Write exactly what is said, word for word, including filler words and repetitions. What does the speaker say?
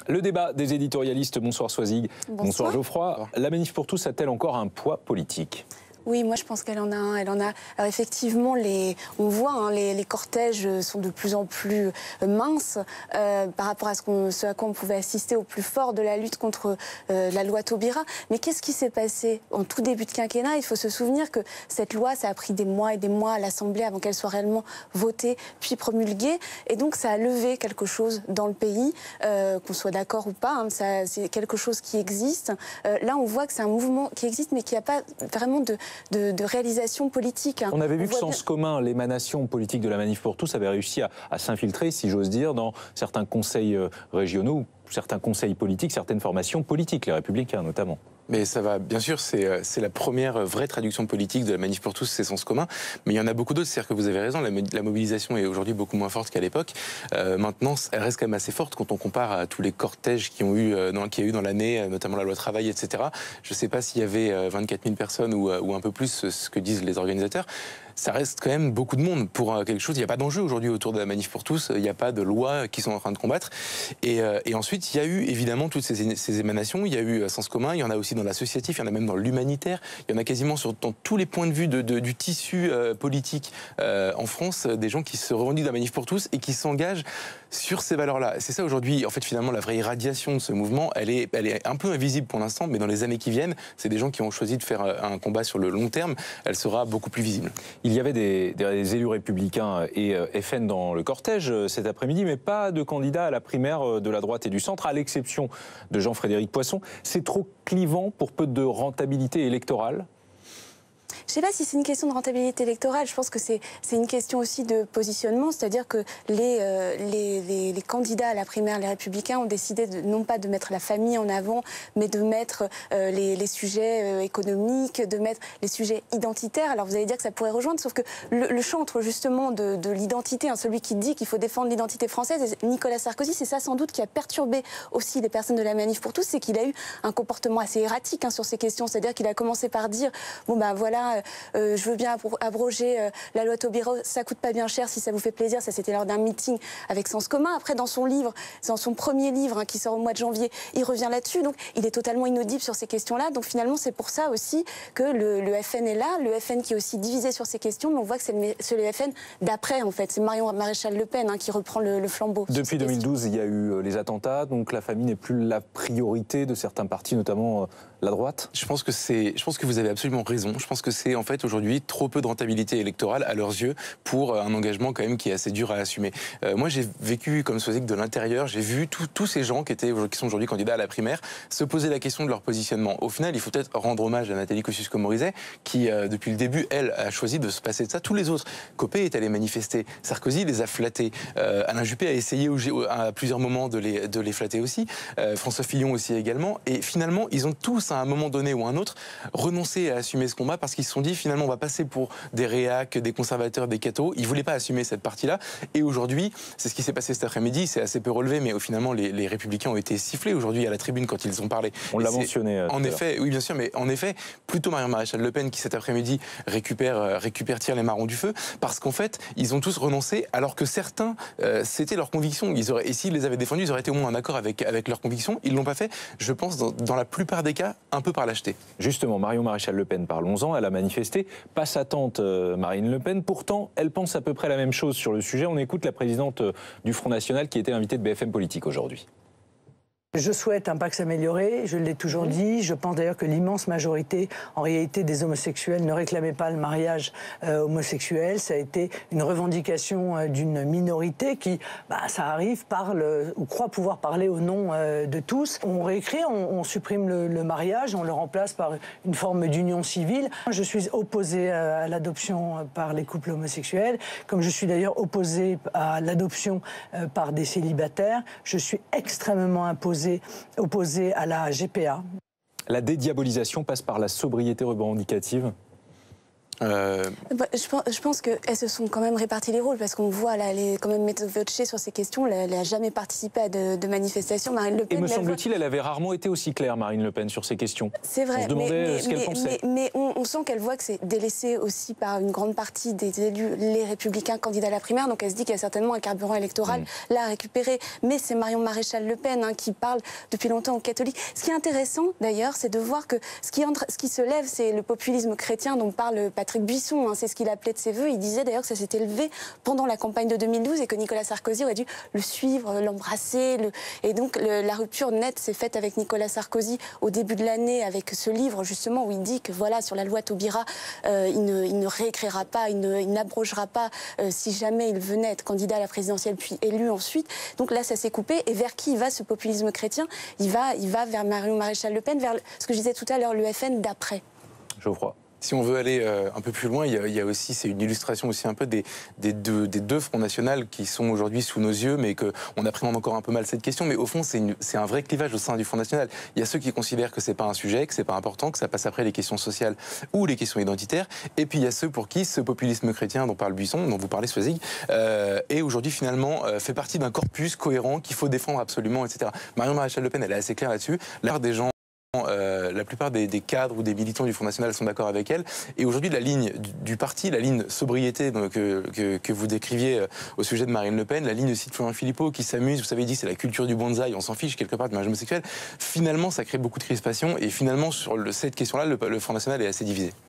Le débat des éditorialistes, bonsoir Soisig, bonsoir, bonsoir Geoffroy. Bonsoir. La manif pour tous a-t-elle encore un poids politique ? Oui, moi je pense qu'elle en a un. Elle en a. Alors effectivement, les, on voit, hein, les, les cortèges sont de plus en plus minces euh, par rapport à ce, qu'on, ce à quoi on pouvait assister au plus fort de la lutte contre euh, la loi Taubira. Mais qu'est-ce qui s'est passé en tout début de quinquennat? Il faut se souvenir que cette loi, ça a pris des mois et des mois à l'Assemblée avant qu'elle soit réellement votée, puis promulguée. Et donc ça a levé quelque chose dans le pays, euh, qu'on soit d'accord ou pas. Hein, ça, c'est quelque chose qui existe. Euh, là, on voit que c'est un mouvement qui existe, mais qui n'a pas vraiment de De, de réalisation politique. On avait vu On que Sens Commun, l'émanation politique de la manif pour tous, avait réussi à, à s'infiltrer, si j'ose dire, dans certains conseils régionaux, certains conseils politiques, certaines formations politiques, les Républicains notamment. Mais ça va, bien sûr, c'est, c'est la première vraie traduction politique de la manif pour tous, c'est Sens Commun. Mais il y en a beaucoup d'autres, c'est-à-dire que vous avez raison, la, la mobilisation est aujourd'hui beaucoup moins forte qu'à l'époque. Euh, maintenant, elle reste quand même assez forte quand on compare à tous les cortèges qui ont eu, euh, dans, qu'il y a eu dans l'année, notamment la loi travail, et cetera. Je ne sais pas s'il y avait euh, vingt-quatre mille personnes ou, ou un peu plus, ce que disent les organisateurs. Ça reste quand même beaucoup de monde pour quelque chose. Il n'y a pas d'enjeu aujourd'hui autour de la manif pour tous. Il n'y a pas de lois qui sont en train de combattre. Et, euh, et ensuite, il y a eu évidemment toutes ces, ces émanations. Il y a eu Sens Commun. Il y en a aussi dans l'associatif. Il y en a même dans l'humanitaire. Il y en a quasiment sur dans tous les points de vue de, de, du tissu euh, politique euh, en France, des gens qui se revendiquent de la manif pour tous et qui s'engagent sur ces valeurs-là. C'est ça aujourd'hui. En fait, finalement, la vraie irradiation de ce mouvement, elle est, elle est un peu invisible pour l'instant, mais dans les années qui viennent, c'est des gens qui ont choisi de faire un combat sur le long terme. Elle sera beaucoup plus visible. Il y avait des, des élus républicains et F N dans le cortège cet après-midi, mais pas de candidats à la primaire de la droite et du centre, à l'exception de Jean-Frédéric Poisson. C'est trop clivant pour peu de rentabilité électorale ? Je ne sais pas si c'est une question de rentabilité électorale, je pense que c'est une question aussi de positionnement, c'est-à-dire que les, euh, les, les, les candidats à la primaire, les Républicains, ont décidé de, non pas de mettre la famille en avant, mais de mettre euh, les, les sujets euh, économiques, de mettre les sujets identitaires. Alors vous allez dire que ça pourrait rejoindre, sauf que le, le chantre justement de, de l'identité, hein, celui qui dit qu'il faut défendre l'identité française, Nicolas Sarkozy, c'est ça sans doute qui a perturbé aussi les personnes de la manif pour tous, c'est qu'il a eu un comportement assez erratique hein, sur ces questions, c'est-à-dire qu'il a commencé par dire, bon ben voilà, Euh, je veux bien abroger euh, la loi Taubira, ça coûte pas bien cher si ça vous fait plaisir. Ça, c'était lors d'un meeting avec Sens Commun. Après, dans son livre, dans son premier livre hein, qui sort au mois de janvier, il revient là-dessus. Donc, il est totalement inaudible sur ces questions-là. Donc, finalement, c'est pour ça aussi que le, le F N est là. Le F N qui est aussi divisé sur ces questions. Mais on voit que c'est le, le F N d'après, en fait. C'est Marion Maréchal Le Pen hein, qui reprend le, le flambeau. Depuis deux mille douze, il y a eu les attentats. Donc, la famille n'est plus la priorité de certains partis, notamment euh, la droite. Je pense que c'est, je pense que vous avez absolument raison. Je pense que c'est en fait aujourd'hui trop peu de rentabilité électorale à leurs yeux pour un engagement quand même qui est assez dur à assumer. Euh, moi j'ai vécu comme Soisig de l'intérieur, j'ai vu tous ces gens qui, étaient, qui sont aujourd'hui candidats à la primaire se poser la question de leur positionnement. Au final, il faut peut-être rendre hommage à Nathalie Kosciusko-Morizet qui euh, depuis le début, elle, a choisi de se passer de ça. Tous les autres, Copé est allé manifester, Sarkozy les a flattés, euh, Alain Juppé a essayé à plusieurs moments de les, de les flatter aussi, euh, François Fillon aussi également, et finalement ils ont tous à un moment donné ou un autre renoncé à assumer ce combat parce qu'ils se sont dit finalement on va passer pour des réacs, des conservateurs, des cathos. Ils ne voulaient pas assumer cette partie-là. Et aujourd'hui, c'est ce qui s'est passé cet après-midi, c'est assez peu relevé, mais finalement les, les Républicains ont été sifflés aujourd'hui à la tribune quand ils ont parlé. On l'a mentionné. En effet, oui bien sûr, mais en effet, plutôt Marion Maréchal Le Pen qui cet après-midi récupère, récupère, tire les marrons du feu, parce qu'en fait, ils ont tous renoncé, alors que certains, euh, c'était leur conviction. Ils auraient, et s'ils les avaient défendus, ils auraient été au moins en accord avec, avec leurs convictions. Ils ne l'ont pas fait, je pense, dans, dans la plupart des cas, un peu par lâcheté. Justement, Marion Maréchal Le Pen, parlons-en, elle a manifesté, pas sa tante euh, Marine Le Pen, pourtant elle pense à peu près la même chose sur le sujet. On écoute la présidente euh, du Front National qui était invitée de B F M Politique aujourd'hui. Je souhaite un Pacs amélioré, je l'ai toujours dit. Je pense d'ailleurs que l'immense majorité, en réalité, des homosexuels ne réclamaient pas le mariage euh, homosexuel. Ça a été une revendication euh, d'une minorité qui, bah, ça arrive, parle ou croit pouvoir parler au nom euh, de tous. On réécrit, on, on supprime le, le mariage, on le remplace par une forme d'union civile. Je suis opposée à l'adoption par les couples homosexuels, comme je suis d'ailleurs opposée à l'adoption euh, par des célibataires. Je suis extrêmement imposée opposé à la G P A. La dédiabolisation passe par la sobriété revendicative ? Euh... Bah, je, pense, je pense qu'elles se sont quand même réparties les rôles, parce qu'on voit, là, elle est quand même méthode sur ces questions, elle n'a jamais participé à de, de manifestations. Marine Le Pen, et me semble-t-il, elle avait rarement été aussi claire, Marine Le Pen, sur ces questions. C'est vrai, on se demandait mais, mais, ce qu'elle mais, pensait. Mais, mais on, on sent qu'elle voit que c'est délaissé aussi par une grande partie des élus, les Républicains candidats à la primaire, donc elle se dit qu'il y a certainement un carburant électoral mmh. là à récupérer. Mais c'est Marion Maréchal Le Pen hein, qui parle depuis longtemps aux catholiques. Ce qui est intéressant, d'ailleurs, c'est de voir que ce qui, entre, ce qui se lève, c'est le populisme chrétien dont parle Patrick Buisson. Hein, c'est ce qu'il appelait de ses voeux. Il disait d'ailleurs que ça s'était levé pendant la campagne de deux mille douze et que Nicolas Sarkozy aurait dû le suivre, l'embrasser. Le... Et donc le, la rupture nette s'est faite avec Nicolas Sarkozy au début de l'année, avec ce livre justement où il dit que voilà, sur la loi Taubira, euh, il, ne, il ne réécrira pas, il, ne, il n'abrogera pas euh, si jamais il venait être candidat à la présidentielle puis élu ensuite. Donc là, ça s'est coupé. Et vers qui il va ce populisme chrétien? Il va, il va vers Marion Maréchal Le Pen, vers ce que je disais tout à l'heure, l'U F N d'après. Geoffroy. Si on veut aller euh, un peu plus loin, il y a, il y a aussi, c'est une illustration aussi un peu des, des, deux, des deux fronts nationaux qui sont aujourd'hui sous nos yeux, mais qu'on appréhende encore un peu mal cette question. Mais au fond, c'est, une, c'est un vrai clivage au sein du Front national. Il y a ceux qui considèrent que c'est pas un sujet, que c'est pas important, que ça passe après les questions sociales ou les questions identitaires. Et puis il y a ceux pour qui ce populisme chrétien dont parle Buisson, dont vous parlez Soisig, euh, est aujourd'hui finalement euh, fait partie d'un corpus cohérent qu'il faut défendre absolument, et cetera. Marion Maréchal Le Pen, elle est assez claire là-dessus. L'art des gens. Euh, la plupart des, des cadres ou des militants du Front National sont d'accord avec elle. Et aujourd'hui, la ligne du, du parti, la ligne sobriété donc, que, que, que vous décriviez euh, au sujet de Marine Le Pen, la ligne aussi de Florent Philippot qui s'amuse, vous avez dit, c'est la culture du bonsaï, on s'en fiche quelque part de mariage homosexuel. Finalement, ça crée beaucoup de crispation et finalement, sur le, cette question-là, le, le Front National est assez divisé.